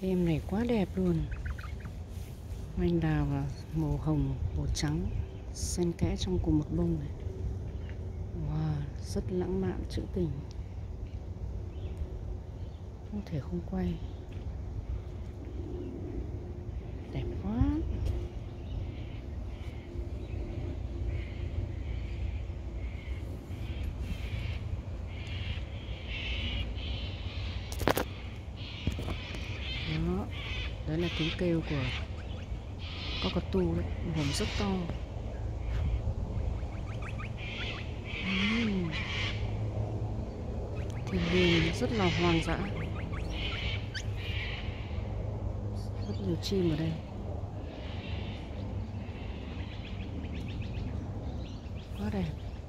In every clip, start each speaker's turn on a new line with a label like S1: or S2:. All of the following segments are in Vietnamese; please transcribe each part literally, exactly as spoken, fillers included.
S1: Em này quá đẹp luôn. Hoa anh đào và màu hồng, màu trắng xen kẽ trong cùng một bông này. Wow, rất lãng mạn, trữ tình. Không thể không quay. Đẹp quá. Đó, đấy là tiếng kêu của cockatoo đấy, hồn rất to. Uhm. Thiên nhiên rất là hoang dã, rất nhiều chim ở đây, quá đẹp.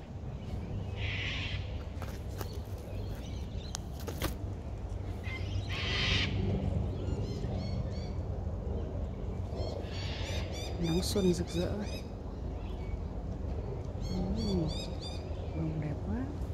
S1: Nắng xuân rực rỡ. Uhm. Đẹp quá.